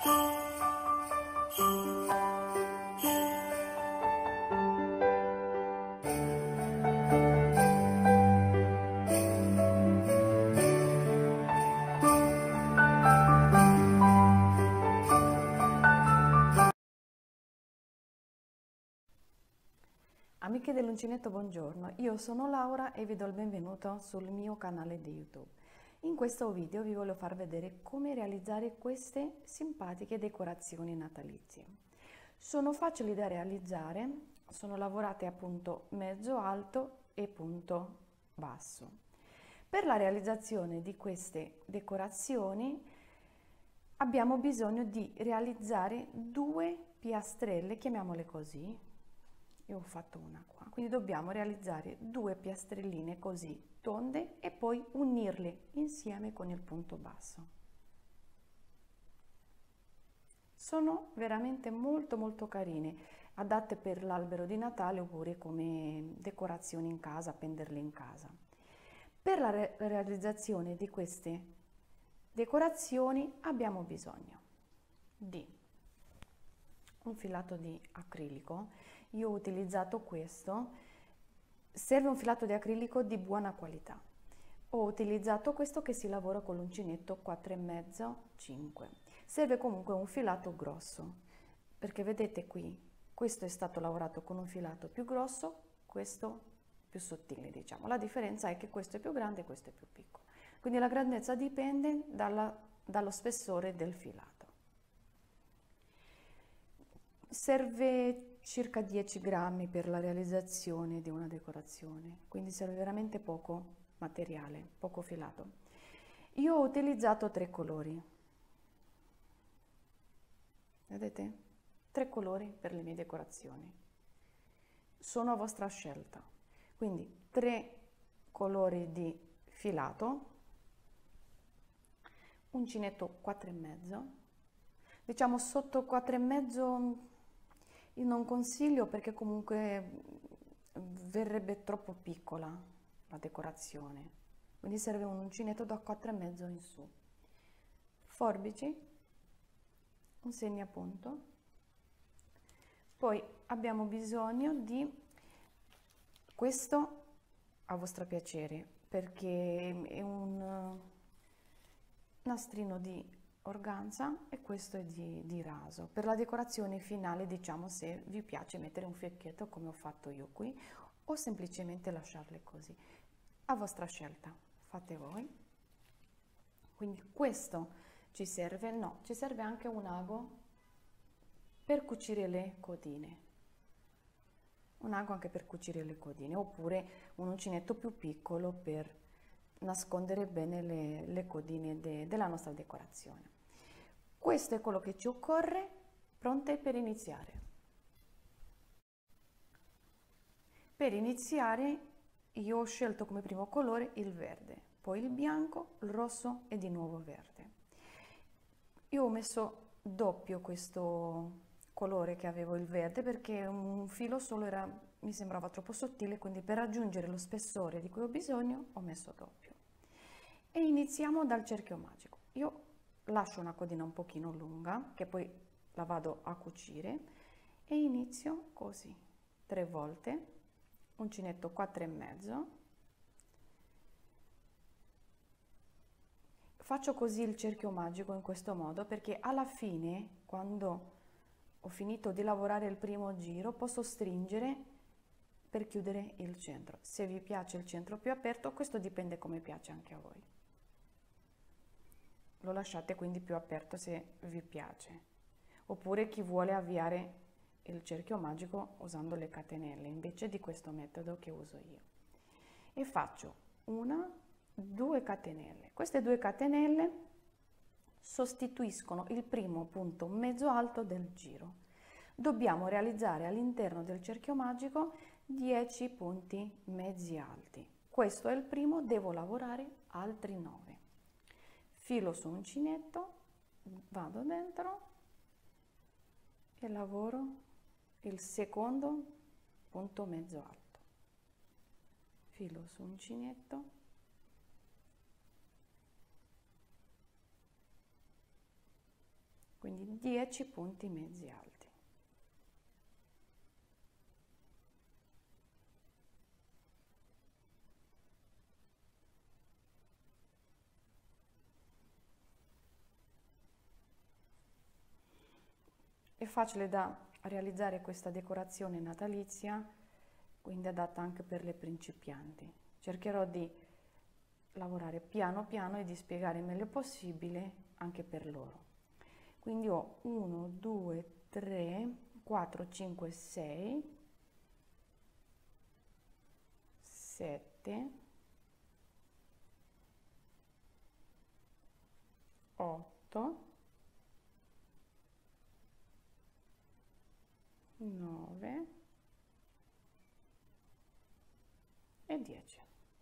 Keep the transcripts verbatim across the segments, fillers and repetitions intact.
Amiche dell'uncinetto, buongiorno, io sono Laura e vi do il benvenuto sul mio canale di YouTube. In questo video vi voglio far vedere come realizzare queste simpatiche decorazioni natalizie. Sono facili da realizzare, sono lavorate a punto mezzo alto e punto basso. Per la realizzazione di queste decorazioni abbiamo bisogno di realizzare due piastrelle, chiamiamole così. Io ho fatto una qua, quindi dobbiamo realizzare due piastrelline così tonde e poi unirle insieme con il punto basso. Sono veramente molto molto carine, adatte per l'albero di Natale oppure come decorazioni in casa, appenderle in casa. Per la re realizzazione di queste decorazioni abbiamo bisogno di un filato di acrilico. Io ho utilizzato questo, serve un filato di acrilico di buona qualità. Ho utilizzato questo che si lavora con l'uncinetto quattro e mezzo cinque. Serve comunque un filato grosso, perché vedete qui, questo è stato lavorato con un filato più grosso, questo più sottile, diciamo. La differenza è che questo è più grande e questo è più piccolo. Quindi la grandezza dipende dalla, dallo spessore del filato. Serve circa dieci grammi per la realizzazione di una decorazione, quindi serve veramente poco materiale, poco filato. Io ho utilizzato tre colori, vedete? Tre colori per le mie decorazioni. Sono a vostra scelta, quindi tre colori di filato, uncinetto quattro e mezzo, diciamo sotto quattro e mezzo. Io non consiglio perché comunque verrebbe troppo piccola la decorazione, quindi serve un uncinetto da quattro e mezzo in su. Forbici, un segnapunto, poi abbiamo bisogno di questo a vostro piacere perché è un nastrino di organza e questo è di, di raso. Per la decorazione finale, diciamo, se vi piace mettere un fiocchetto come ho fatto io qui o semplicemente lasciarle così, a vostra scelta, fate voi. Quindi questo ci serve, no, ci serve anche un ago per cucire le codine, un ago anche per cucire le codine oppure un uncinetto più piccolo per nascondere bene le, le codine de, della nostra decorazione. Questo è quello che ci occorre, pronte per iniziare. Per iniziare io ho scelto come primo colore il verde, poi il bianco, il rosso e di nuovo verde. Io ho messo doppio questo colore che avevo, il verde, perché un filo solo era, mi sembrava troppo sottile, quindi per raggiungere lo spessore di cui ho bisogno ho messo doppio. E iniziamo dal cerchio magico. Io lascio una codina un pochino lunga, che poi la vado a cucire, e inizio così, tre volte, uncinetto quattro e mezzo, faccio così il cerchio magico in questo modo, perché alla fine, quando ho finito di lavorare il primo giro, posso stringere per chiudere il centro. Se vi piace il centro più aperto, questo dipende come piace anche a voi. Lo lasciate quindi più aperto se vi piace, oppure chi vuole avviare il cerchio magico usando le catenelle invece di questo metodo che uso io. E faccio una, due catenelle. Queste due catenelle sostituiscono il primo punto mezzo alto del giro. Dobbiamo realizzare all'interno del cerchio magico dieci punti mezzi alti. Questo è il primo, devo lavorare altri nove. Filo su uncinetto, vado dentro e lavoro il secondo punto mezzo alto. Filo su uncinetto, quindi dieci punti mezzi alti. È facile da realizzare questa decorazione natalizia, quindi adatta anche per le principianti. Cercherò di lavorare piano piano e di spiegare il meglio possibile anche per loro. Quindi ho uno, due, tre, quattro, cinque, sei, sette, otto, nove e dieci.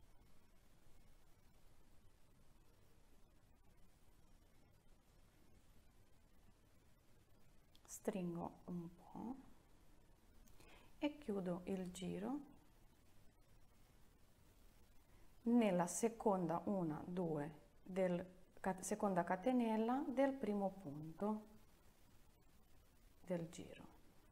Stringo un po' e chiudo il giro nella seconda una, due del seconda catenella del primo punto del giro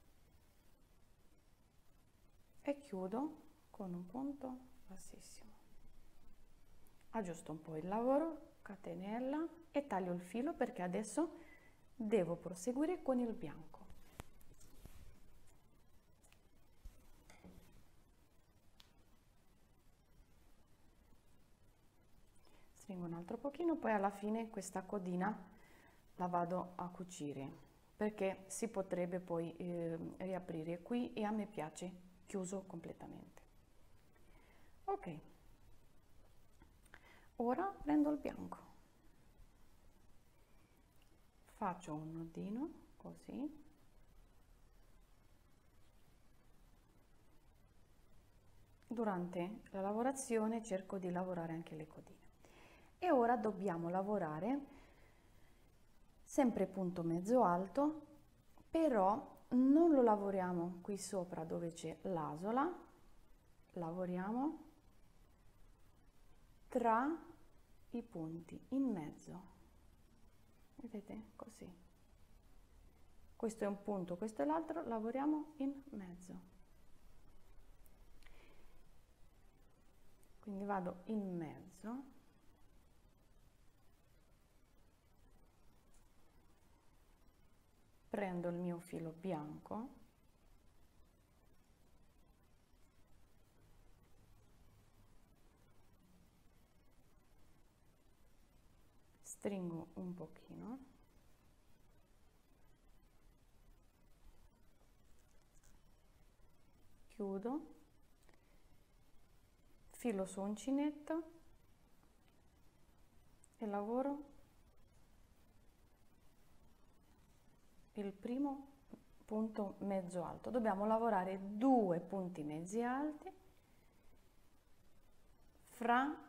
e chiudo con un punto bassissimo. Aggiusto un po' il lavoro, catenella e taglio il filo perché adesso devo proseguire con il bianco. Stringo un altro pochino, poi alla fine questa codina la vado a cucire perché si potrebbe poi eh, riaprire qui e a me piace chiuso completamente. Ok, ora prendo il bianco. Faccio un nodino così, durante la lavorazione cerco di lavorare anche le codine e ora dobbiamo lavorare sempre punto mezzo alto, però non lo lavoriamo qui sopra dove c'è l'asola, lavoriamo tra i punti in mezzo. Vedete? Così. Questo è un punto, questo è l'altro, lavoriamo in mezzo. Quindi vado in mezzo. Prendo il mio filo bianco. Stringo un pochino, chiudo, filo su uncinetto e lavoro il primo punto mezzo alto. Dobbiamo lavorare due punti mezzi alti fra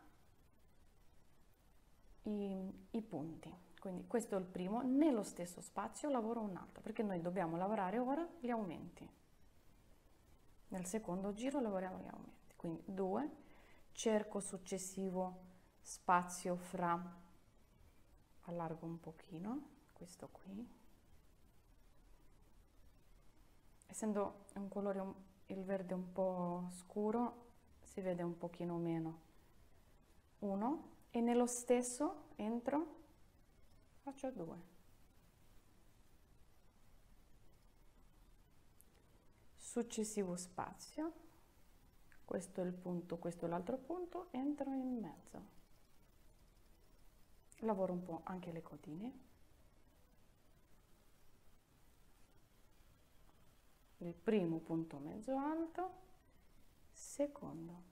I, i punti, quindi questo è il primo, nello stesso spazio lavoro un altro perché noi dobbiamo lavorare ora gli aumenti, nel secondo giro lavoriamo gli aumenti, quindi due, cerco successivo spazio fra, allargo un pochino questo qui, essendo un colore un, il verde un po' scuro si vede un pochino meno, uno, e nello stesso entro, faccio due. Successivo spazio, questo è il punto, questo è l'altro punto, entro in mezzo. Lavoro un po' anche le codine. Il primo punto mezzo alto, secondo.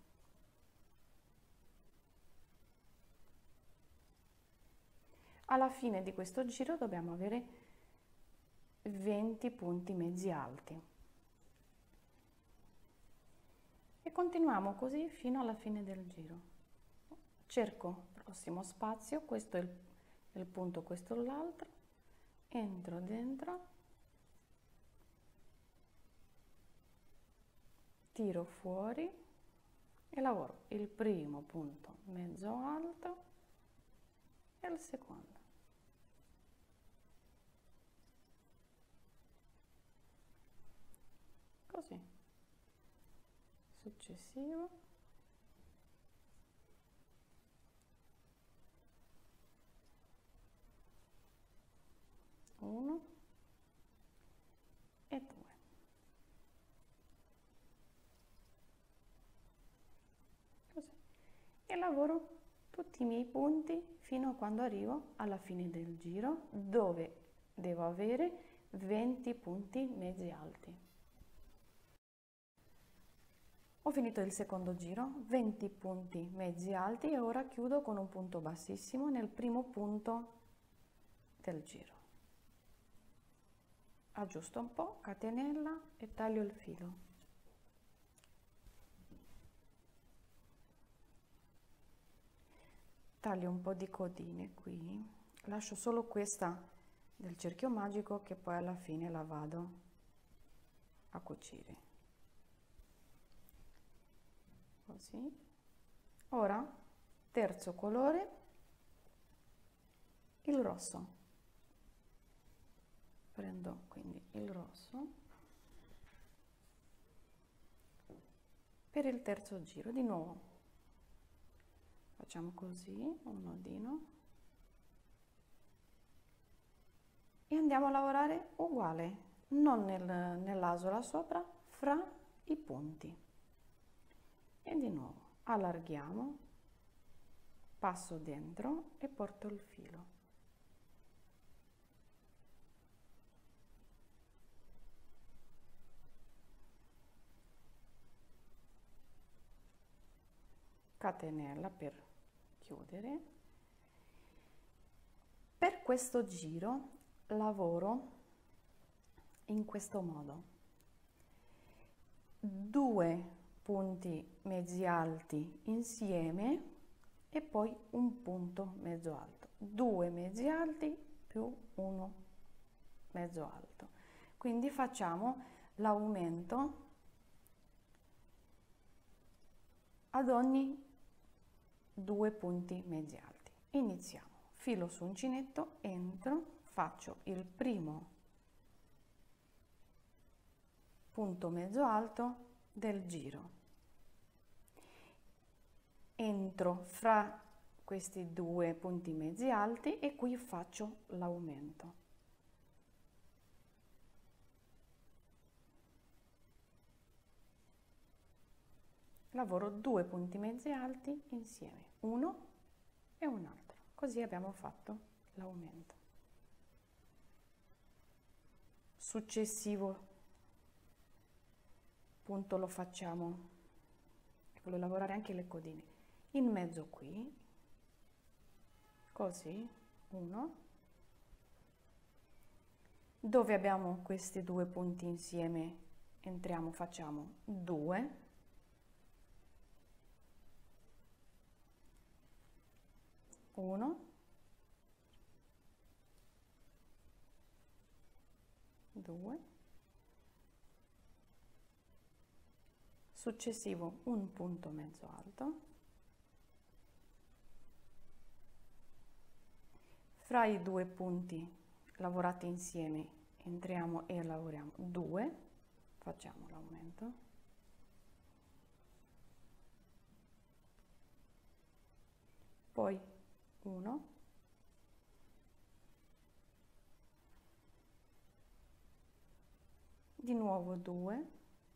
Alla fine di questo giro dobbiamo avere venti punti mezzi alti e continuiamo così fino alla fine del giro. Cerco il prossimo spazio, questo è il, il punto, questo è l'altro, entro dentro, tiro fuori e lavoro il primo punto mezzo alto e il secondo. così, successivo, uno e due. Così. E lavoro tutti i miei punti fino a quando arrivo alla fine del giro, dove devo avere venti punti mezzi alti. Ho finito il secondo giro, venti punti mezzi alti, e ora chiudo con un punto bassissimo nel primo punto del giro. Aggiusto un po', catenella e taglio il filo. Taglio un po' di codine qui, lascio solo questa del cerchio magico, che poi alla fine la vado a cucire. Così. Ora, terzo colore, il rosso. Prendo quindi il rosso per il terzo giro. Di nuovo facciamo così, un nodino, e andiamo a lavorare uguale, non nel, nell'asola sopra, fra i punti. E di nuovo allarghiamo, passo dentro e porto il filo. Catenella per chiudere. Per questo giro lavoro in questo modo: due punti mezzi alti insieme e poi un punto mezzo alto, due mezzi alti più uno mezzo alto. Quindi facciamo l'aumento ad ogni due punti mezzi alti. Iniziamo, filo su uncinetto, entro, faccio il primo punto mezzo alto del giro, entro fra questi due punti mezzi alti e qui faccio l'aumento. Lavoro due punti mezzi alti insieme, uno e un altro, così abbiamo fatto l'aumento. Successivo punto lo facciamo, voglio lavorare anche le codine, in mezzo qui, così, uno, dove abbiamo questi due punti insieme, entriamo, facciamo due, uno, due, successivo un punto mezzo alto, fra i due punti lavorati insieme entriamo e lavoriamo due, facciamo l'aumento, poi uno, di nuovo due,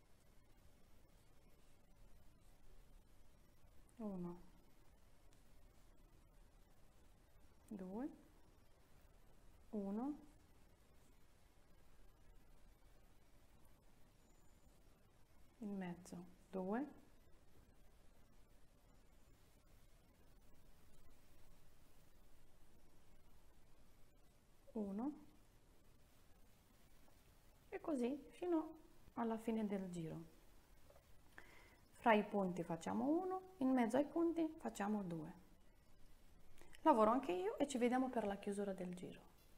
uno, due, uno, in mezzo due, uno, e così fino alla fine del giro. Fra i punti facciamo uno, in mezzo ai punti facciamo due. Lavoro anche io e ci vediamo per la chiusura del giro.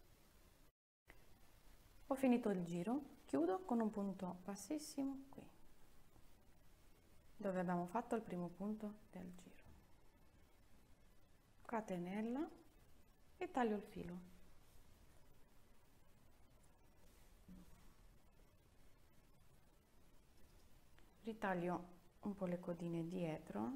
Ho finito il giro, chiudo con un punto bassissimo qui, dove abbiamo fatto il primo punto del giro. Catenella e taglio il filo. ritaglio un po' le codine dietro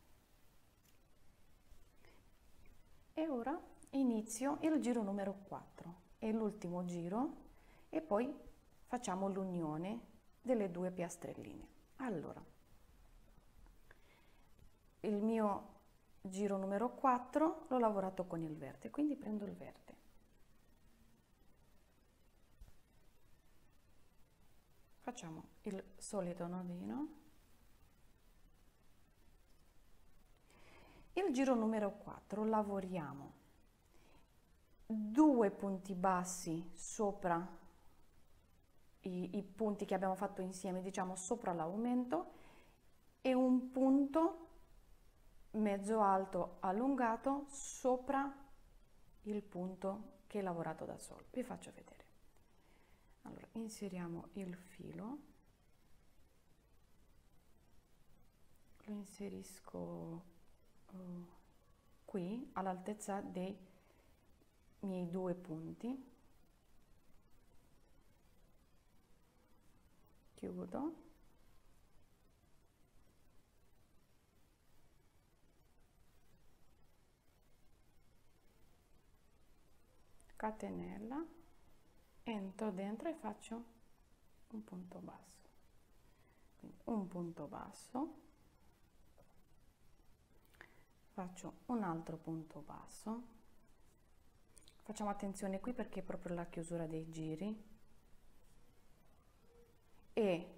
e ora inizio il giro numero quattro, è l'ultimo giro e poi facciamo l'unione delle due piastrelline. Allora, il mio giro numero quattro l'ho lavorato con il verde, quindi prendo il verde, facciamo il solito nodino, il giro numero quattro lavoriamo due punti bassi sopra i, i punti che abbiamo fatto insieme, diciamo sopra l'aumento, e un punto mezzo alto allungato sopra il punto che hai lavorato da solo. Vi faccio vedere. Allora, inseriamo il filo, lo inserisco uh, qui all'altezza dei miei due punti, chiudo, catenella, entro dentro e faccio un punto basso, quindi un punto basso, faccio un altro punto basso, facciamo attenzione qui perché è proprio la chiusura dei giri, e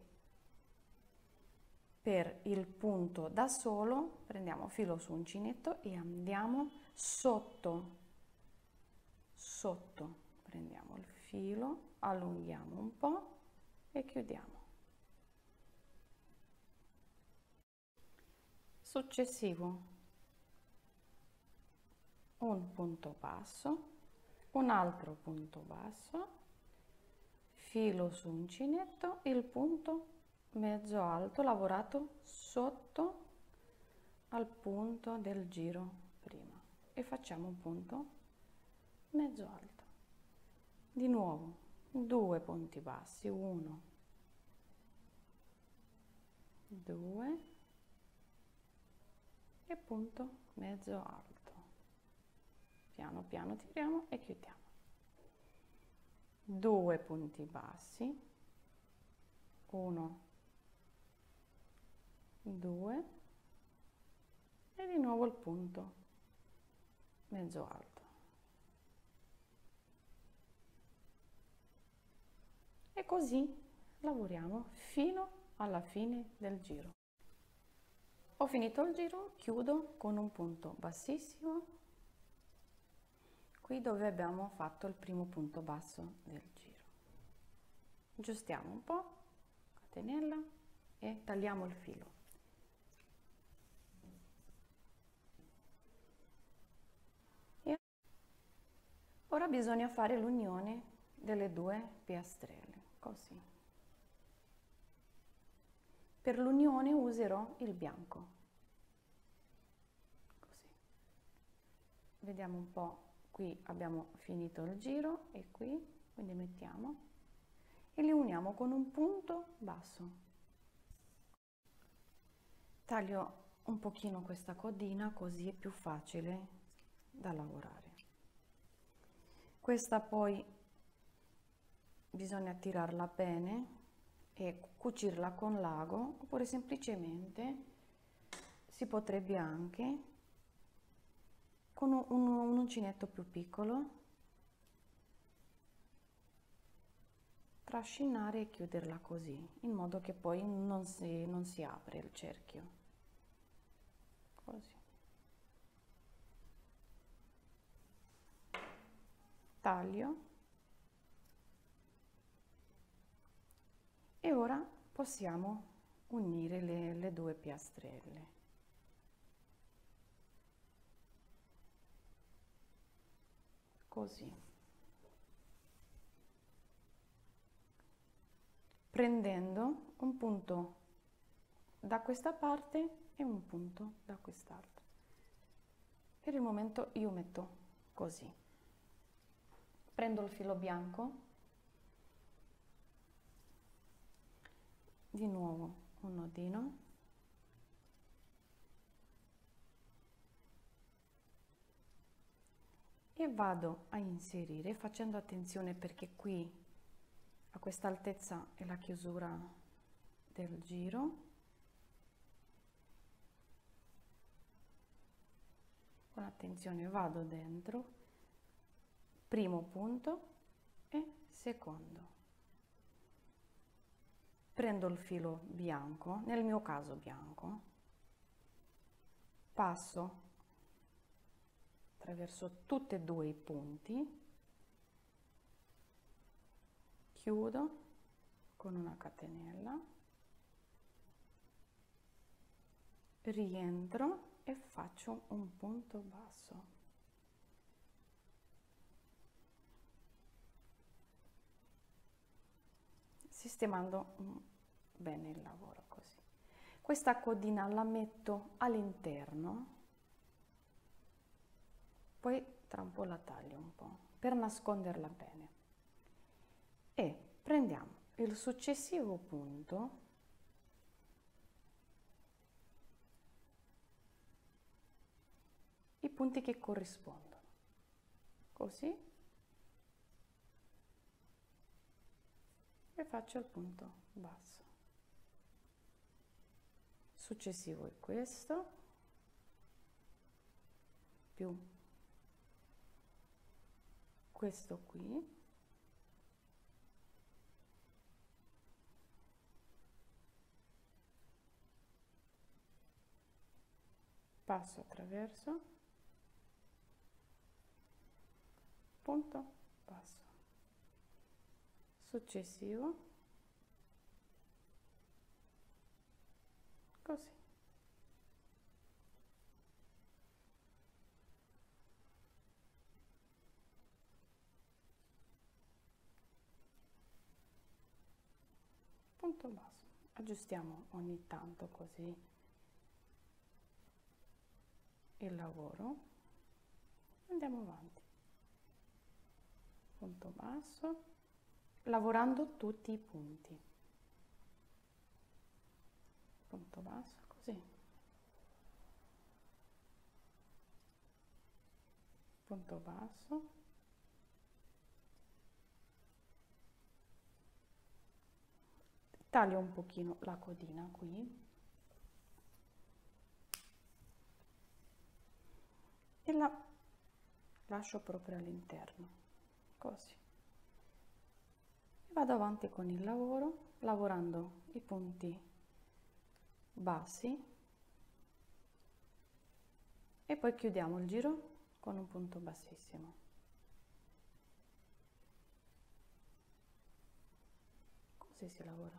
per il punto da solo prendiamo filo su uncinetto e andiamo sotto, sotto, prendiamo il filo, allunghiamo un po' e chiudiamo. Successivo un punto basso, un altro punto basso, filo su uncinetto, il punto mezzo alto lavorato sotto al punto del giro prima e facciamo un punto mezzo alto. Di nuovo due punti bassi, uno, due e punto mezzo alto. Piano piano tiriamo e chiudiamo. Due punti bassi, uno, due e di nuovo il punto mezzo alto. E così lavoriamo fino alla fine del giro. Ho finito il giro, chiudo con un punto bassissimo qui dove abbiamo fatto il primo punto basso del giro. Aggiustiamo un po', catenella e tagliamo il filo. E ora bisogna fare l'unione delle due piastrelle, così. Per l'unione userò il bianco, così. Vediamo un po'. Qui abbiamo finito il giro e qui, quindi mettiamo e li uniamo con un punto basso. Taglio un pochino questa codina così è più facile da lavorare. Questa poi bisogna tirarla bene e cucirla con l'ago, oppure semplicemente si potrebbe anche con un, un, un uncinetto più piccolo trascinare e chiuderla così, in modo che poi non si, non si apre il cerchio, così. Taglio e ora possiamo unire le, le due piastrelle. Così, prendendo un punto da questa parte e un punto da quest'altra. Per il momento io metto così. Prendo il filo bianco, di nuovo un nodino, e vado a inserire facendo attenzione perché qui a questa altezza è la chiusura del giro. Con attenzione vado dentro, primo punto e secondo. Prendo il filo bianco, nel mio caso bianco, passo attraverso tutti e due i punti, chiudo con una catenella, rientro e faccio un punto basso. Sistemando bene il lavoro così. Questa codina la metto all'interno, poi tra un po' la taglio un po' per nasconderla bene. E prendiamo il successivo punto i punti che corrispondono, così, e faccio il punto basso. Successivo è questo, più questo qui, passo attraverso, punto basso. Successivo, così. Punto basso. Aggiustiamo ogni tanto così il lavoro, andiamo avanti. Punto basso, lavorando tutti i punti. Punto basso, così. Punto basso. Taglio un pochino la codina qui. E la lascio proprio all'interno, così. E vado avanti con il lavoro, lavorando i punti bassi e poi chiudiamo il giro con un punto bassissimo. Così si lavora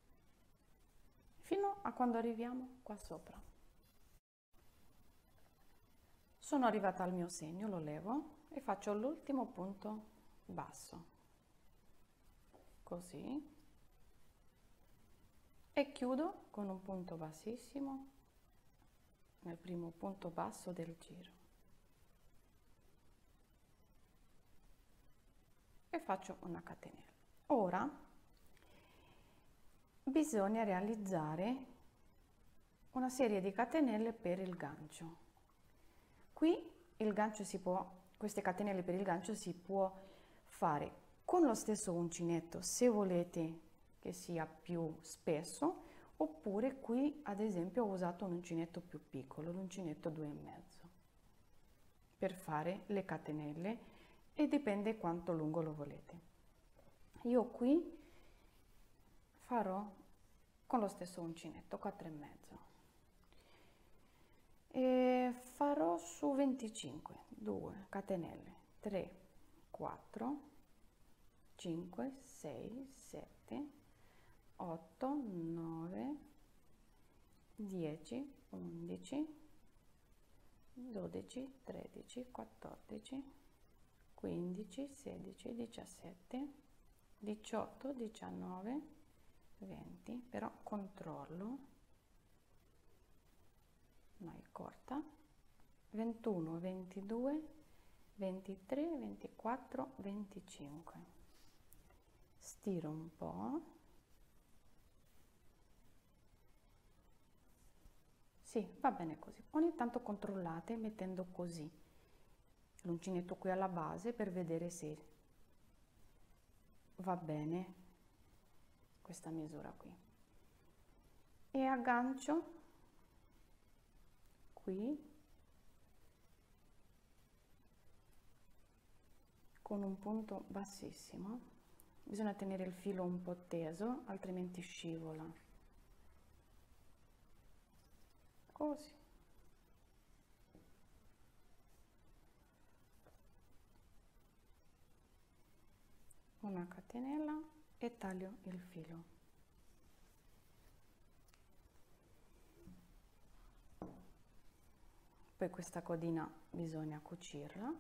fino a quando arriviamo qua sopra. Sono arrivata al mio segno, lo levo e faccio l'ultimo punto basso, così, e chiudo con un punto bassissimo nel primo punto basso del giro e faccio una catenella. Ora bisogna realizzare una serie di catenelle per il gancio. Qui il gancio si può, queste catenelle per il gancio si può fare con lo stesso uncinetto se volete che sia più spesso, oppure qui ad esempio ho usato un uncinetto più piccolo, l'uncinetto due e mezzo, per fare le catenelle, e dipende quanto lungo lo volete. Io qui farò con lo stesso uncinetto quattro e mezzo. E farò su venticinque, due catenelle, tre, quattro, cinque, sei, sette, otto, nove, dieci, undici, dodici, tredici, quattordici, quindici, sedici, diciassette, diciotto, diciannove, venti, però controllo, no, è corta, ventuno, ventidue, ventitré, ventiquattro, venticinque. Stiro un po', Sì, va bene così. Ogni tanto controllate mettendo così l'uncinetto qui alla base per vedere se va bene questa misura qui. E aggancio qui con un punto bassissimo. Bisogna tenere il filo un po' teso, altrimenti scivola. Così. Una catenella e taglio il filo. Poi questa codina bisogna cucirla.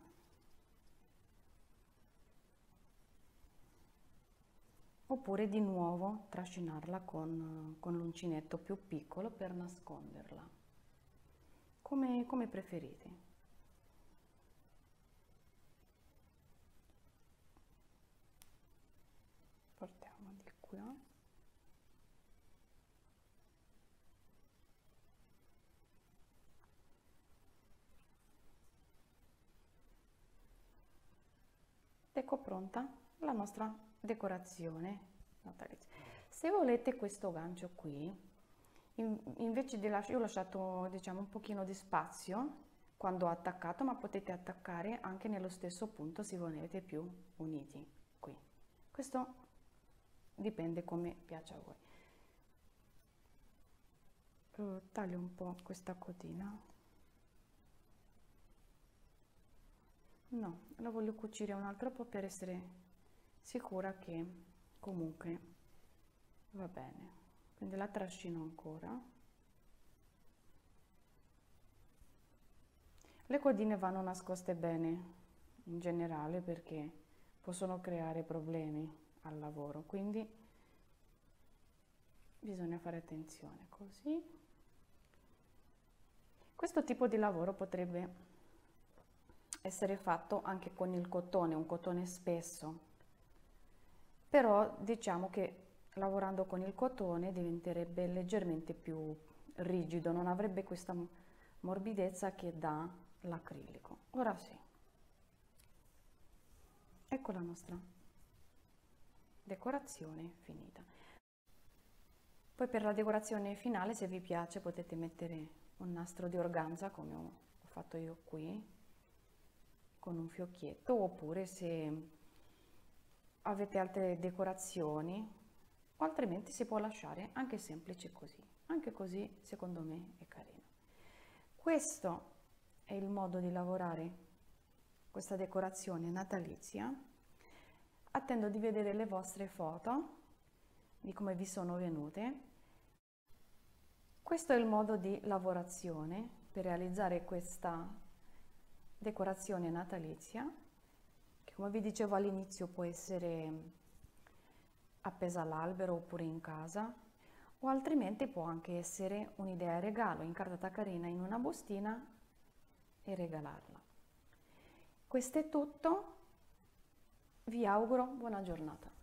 Oppure di nuovo trascinarla con, con l'uncinetto più piccolo per nasconderla, come, come preferite. Portiamo di qua. Ecco pronta la nostra decorazione natalizia. Se volete questo gancio qui, in, invece di lasciare, io ho lasciato diciamo un pochino di spazio quando ho attaccato, ma potete attaccare anche nello stesso punto se volete più uniti qui. Questo dipende come piace a voi. Uh, taglio un po' questa codina. No, la voglio cucire un altro po' per essere sicura che comunque va bene. Quindi la trascino ancora. Le codine vanno nascoste bene in generale perché possono creare problemi al lavoro, quindi bisogna fare attenzione. Così. Questo tipo di lavoro potrebbe essere fatto anche con il cotone, un cotone spesso, però diciamo che lavorando con il cotone diventerebbe leggermente più rigido, non avrebbe questa morbidezza che dà l'acrilico. Ora sì, ecco la nostra decorazione finita. Poi per la decorazione finale, se vi piace, potete mettere un nastro di organza come ho fatto io qui, con un fiocchietto, oppure se avete altre decorazioni, o altrimenti si può lasciare anche semplice così. Anche così secondo me è carino. Questo è il modo di lavorare questa decorazione natalizia. Attendo di vedere le vostre foto di come vi sono venute. Questo è il modo di lavorazione per realizzare questa decorazione natalizia, che come vi dicevo all'inizio può essere appesa all'albero oppure in casa, o altrimenti può anche essere un'idea regalo, incartata carina in una bustina e regalarla. Questo è tutto, vi auguro buona giornata.